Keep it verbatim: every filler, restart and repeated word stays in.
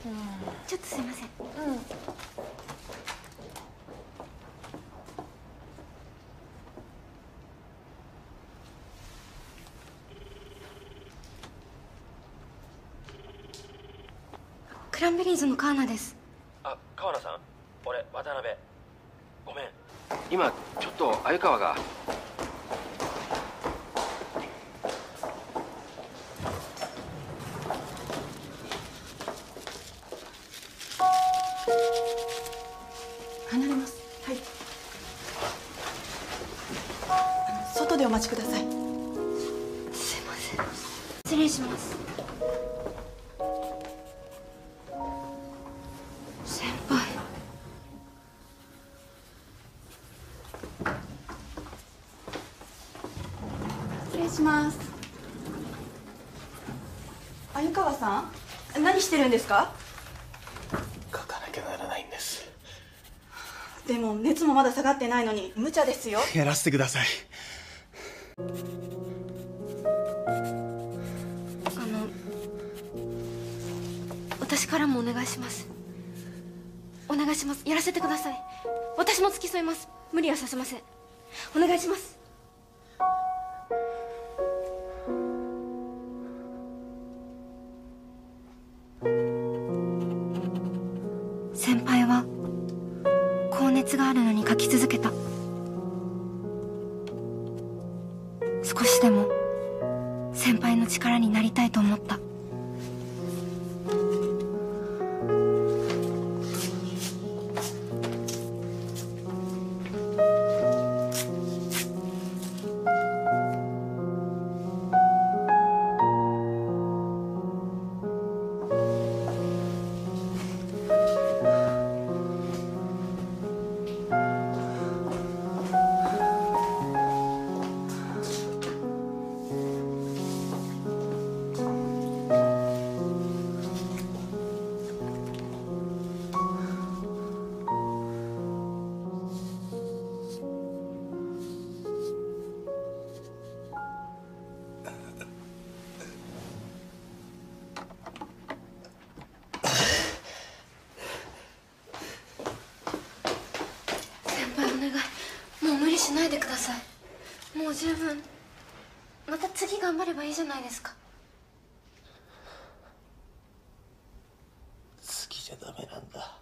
ちょっとすいません。うん。クランベリーズの川名です。 あ、川名さん、俺渡辺。ごめん、今ちょっと鮎川が。 離れます。はい。あの外でお待ちください。 すいません。失礼します。先輩。 失礼します。鮎川さん、何してるんですか？ 書かなきゃならないんです。 でも熱もまだ下がってないのに無茶ですよ。 やらせてください。 あの私からもお願いします。お願いします。やらせてください。私も付き添います。無理はさせません。お願いします。先輩は高熱があるのに書き続けた。少しでも先輩の力になりたいと思った。もう無理しないでください。もう十分。また次頑張ればいいじゃないですか。 次じゃダメなんだ。